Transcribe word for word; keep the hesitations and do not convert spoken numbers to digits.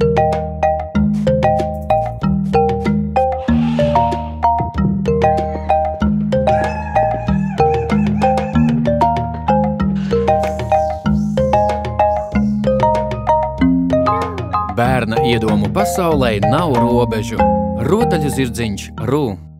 Bērna iedomu pasaulē nav robežu. Rotaļu zirdziņš Rū.